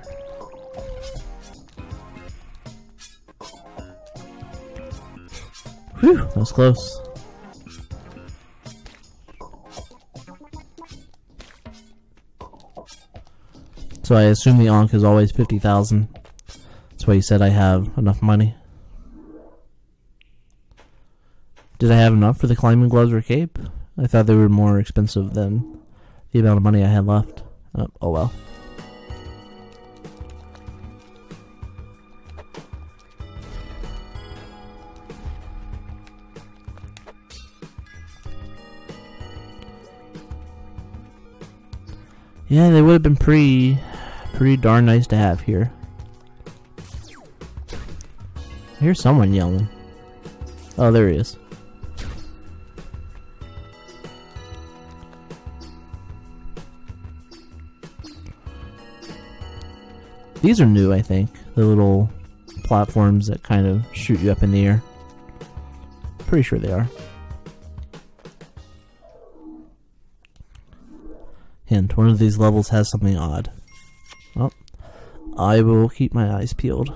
Whew, that was close. So I assume the Ankh is always 50,000. That's why you said I have enough money. Did I have enough for the climbing gloves or cape? I thought they were more expensive than the amount of money I had left. Oh well. Yeah, they would have been pretty darn nice to have here. I hear someone yelling. Oh, there he is. These are new, I think. The little platforms that kind of shoot you up in the air. Pretty sure they are. Hint, one of these levels has something odd. Well, I will keep my eyes peeled.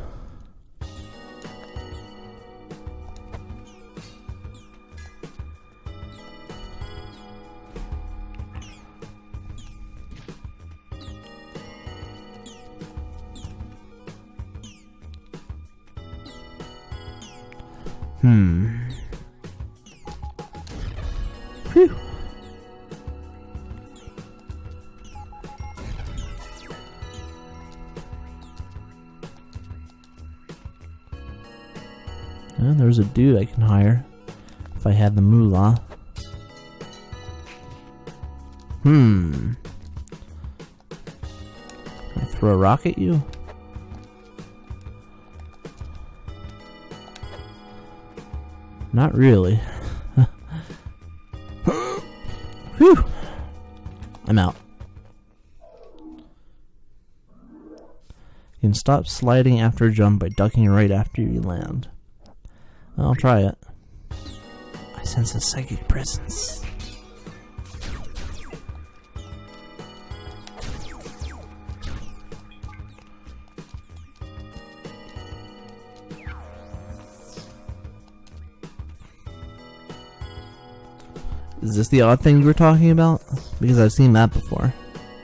Whew. And there's a dude I can hire if I had the moolah. Can I throw a rock at you? Not really. Whew. I'm out. You can stop sliding after a jump by ducking right after you land. I'll try it. I sense a psychic presence. Is this the odd thing you were talking about? Because I've seen that before.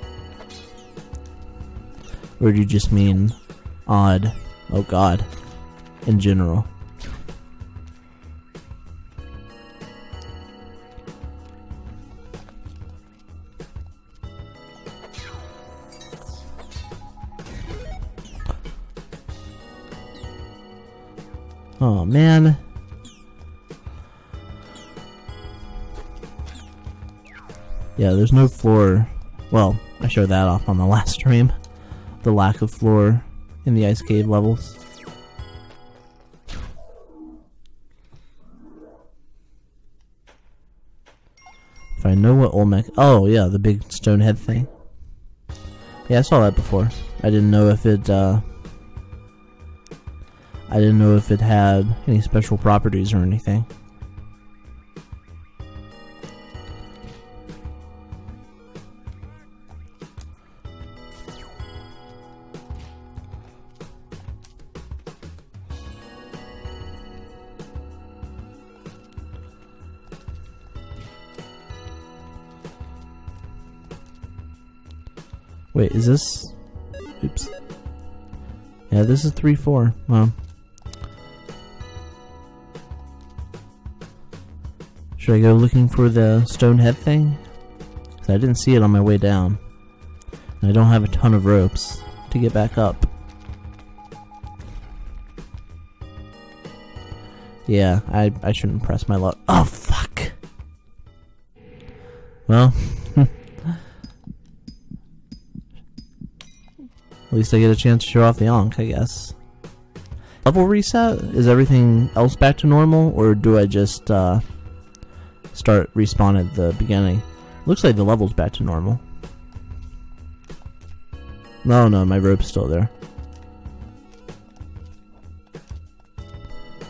Or do you just mean odd, oh god, in general? Oh man. Yeah, there's no floor. Well, I showed that off on the last stream. The lack of floor in the ice cave levels. If I know what Olmec... Oh, yeah, the big stone head thing. Yeah, I saw that before. I didn't know if it, I didn't know if it had any special properties or anything. Wait, is this... Oops. Yeah, this is 3-4. Well. Should I go looking for the stone head thing? 'Cause I didn't see it on my way down. And I don't have a ton of ropes to get back up. Yeah, I shouldn't press my luck. Oh, fuck! Well... At least I get a chance to show off the Ankh, I guess. Level reset? Is everything else back to normal? Or do I just start respawn at the beginning? Looks like the level's back to normal. No, my rope's still there.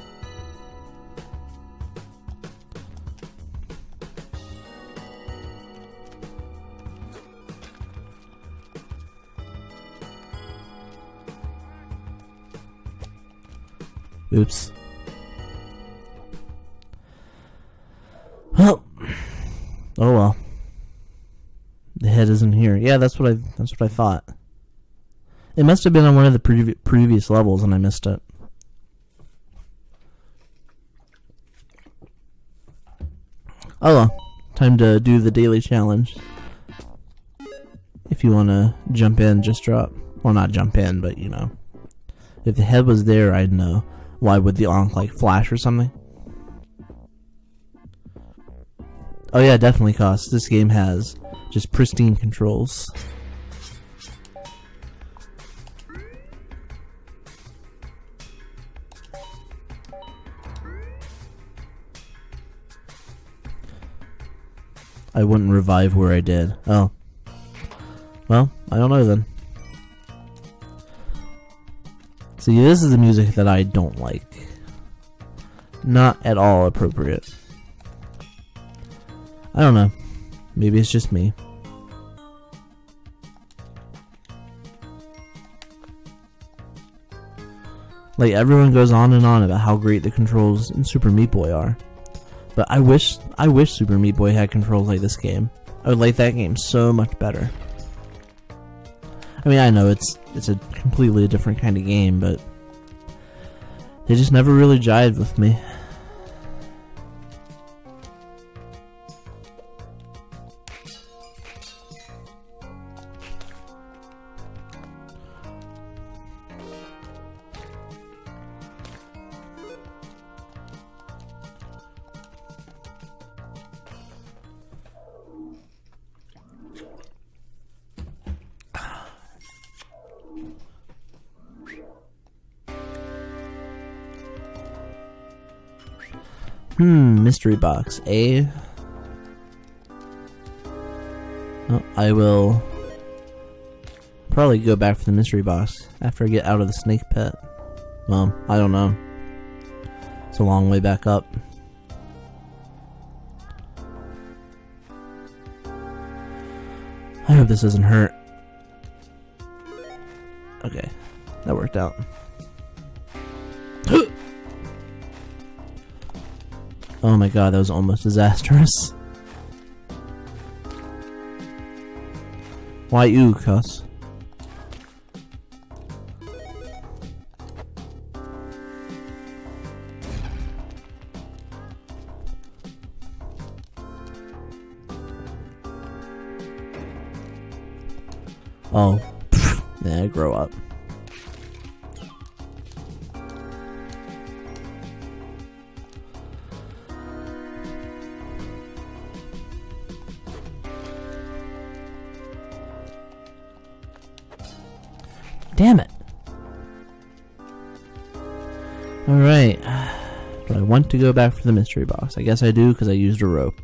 Oops. Well, oh well. The head isn't here. Yeah, that's what I thought. It must have been on one of the previous levels, and I missed it. Oh well, time to do the daily challenge. If you want to jump in, just drop. Well, not jump in, but you know. If the head was there, I'd know. Why would the Ankh like flash or something? Oh yeah, definitely costs. This game has just pristine controls. I wouldn't revive where I did. Oh. Well, I don't know then. See, this is the music that I don't like. Not at all appropriate. I don't know. Maybe it's just me. Like, everyone goes on and on about how great the controls in Super Meat Boy are. But I wish Super Meat Boy had controls like this game. I would like that game so much better. I mean, I know it's a completely different kind of game, but they just never really jived with me. Mystery box. Oh, I will probably go back for the mystery box after I get out of the snake pit. Well, I don't know. It's a long way back up. I hope this doesn't hurt. Okay, that worked out. Oh my god, that was almost disastrous. Why you, cuss? Oh, yeah, grow up. Damn it. Alright. Do I want to go back for the mystery box? I guess I do because I used a rope.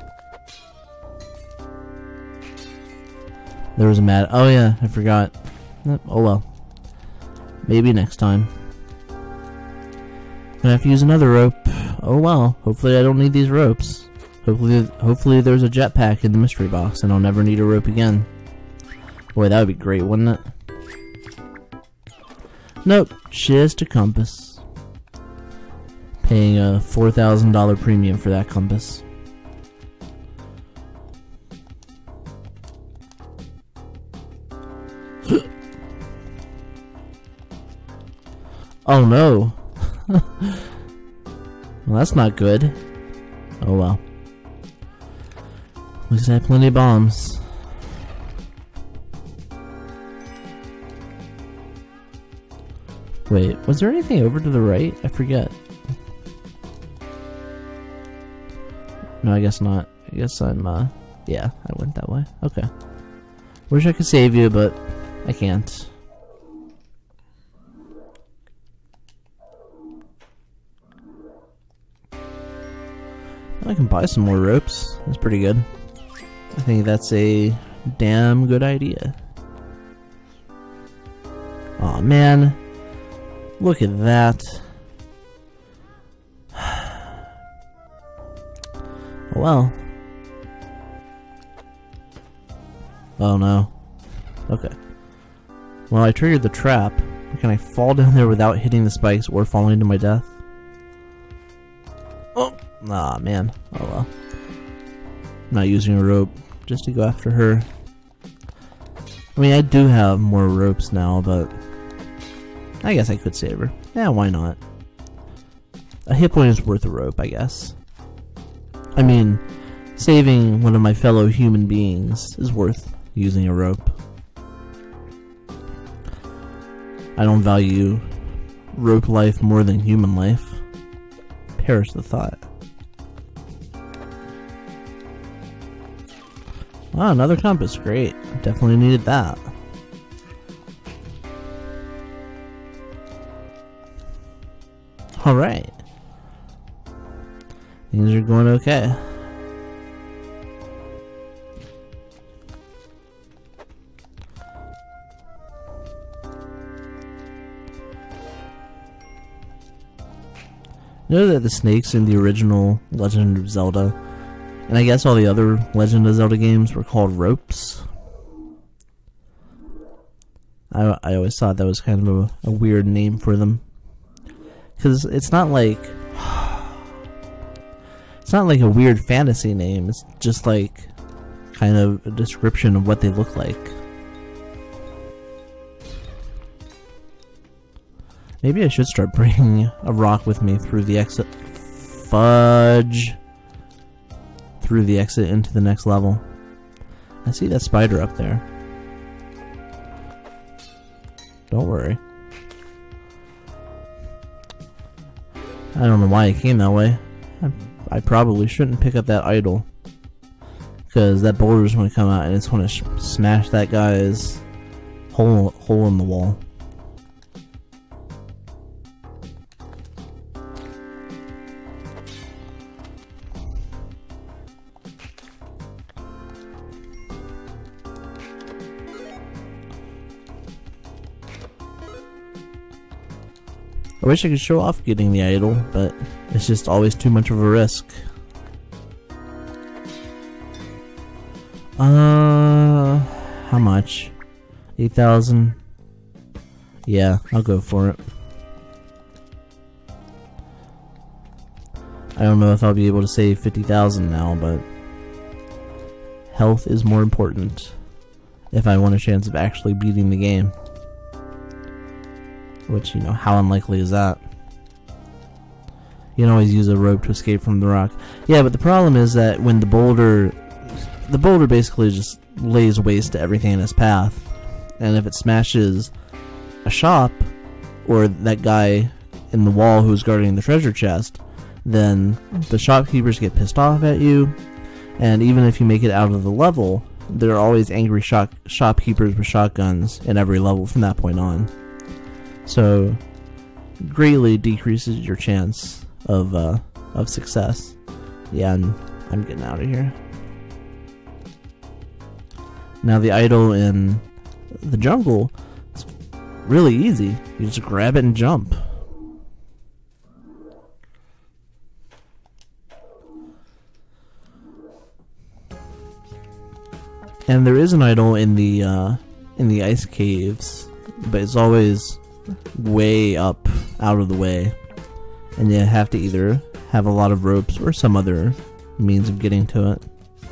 There was a oh yeah, I forgot. Oh well. Maybe next time. Gonna have to use another rope. Oh well. Hopefully I don't need these ropes. Hopefully there's a jetpack in the mystery box and I'll never need a rope again. Boy, that would be great, wouldn't it? Nope, just a compass. Paying a $4,000 premium for that compass. Oh no. Well, that's not good. Oh well. At least I have plenty of bombs. Wait, was there anything over to the right? I forget. No, I guess not. I guess I'm, yeah, I went that way. Okay. Wish I could save you, but I can't. I can buy some more ropes. That's pretty good. I think that's a damn good idea. Aw, man. Look at that. Well. Oh no. Okay. Well, I triggered the trap. Or can I fall down there without hitting the spikes or falling to my death? Oh! Ah, man. Oh well. I'm not using a rope just to go after her. I mean, I do have more ropes now, but I guess I could save her. Yeah, why not? A hit point is worth a rope, I guess. I mean, saving one of my fellow human beings is worth using a rope. I don't value rope life more than human life. Perish the thought. Wow, another compass. Great. Definitely needed that. Alright. Things are going okay. You know that the snakes in the original Legend of Zelda, and I guess all the other Legend of Zelda games, were called ropes? I always thought that was kind of a weird name for them. Because it's not like a weird fantasy name, it's just like kind of a description of what they look like. Maybe I should start bringing a rock with me through the exit. Fudge! Through the exit into the next level. I see that spider up there. Don't worry. I don't know why it came that way. I probably shouldn't pick up that idol, because that boulder is going to come out and it's going to smash that guy's hole in the wall. I wish I could show off getting the idol, but it's just always too much of a risk. How much? 8,000? Yeah, I'll go for it. I don't know if I'll be able to save 50,000 now, but health is more important if I want a chance of actually beating the game. Which, you know, how unlikely is that? You can always use a rope to escape from the rock. Yeah, but the problem is that when the boulder basically just lays waste to everything in its path. And if it smashes a shop, or that guy in the wall who's guarding the treasure chest, then the shopkeepers get pissed off at you. And even if you make it out of the level, there are always angry shopkeepers with shotguns in every level from that point on. So, greatly decreases your chance of success. Yeah, I'm getting out of here. Now the idol in the jungle is really easy. You just grab it and jump. And there is an idol in the ice caves, but it's always way up out of the way, and you have to either have a lot of ropes or some other means of getting to it.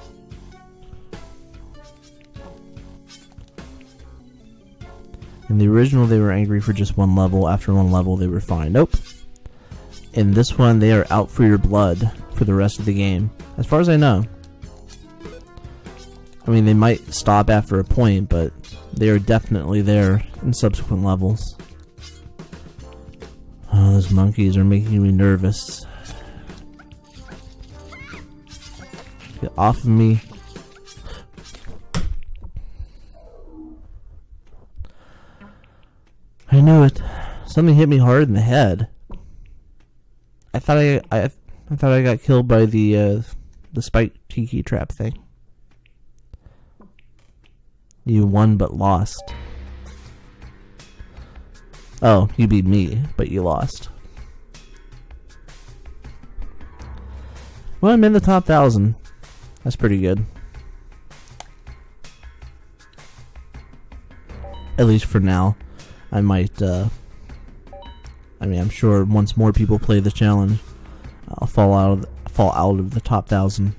In the original they were angry for just one level. After one level they were fine. Nope. In this one they are out for your blood for the rest of the game, as far as I know. I mean, they might stop after a point, but they are definitely there in subsequent levels. Oh, those monkeys are making me nervous. Get off of me. I knew it. Something hit me hard in the head. I thought I got killed by the spike tiki trap thing. You won but lost. Oh, you beat me, but you lost. Well, I'm in the top 1,000. That's pretty good. At least for now. I might I mean, I'm sure once more people play the challenge, I'll fall out of the top 1,000.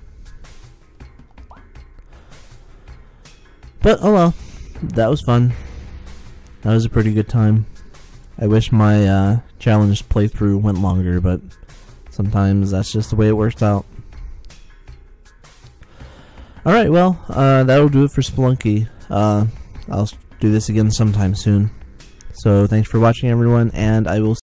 But oh well, that was fun. That was a pretty good time. I wish my challenge playthrough went longer, but sometimes that's just the way it works out. Alright, well, that'll do it for Spelunky. I'll do this again sometime soon. So thanks for watching, everyone, and I will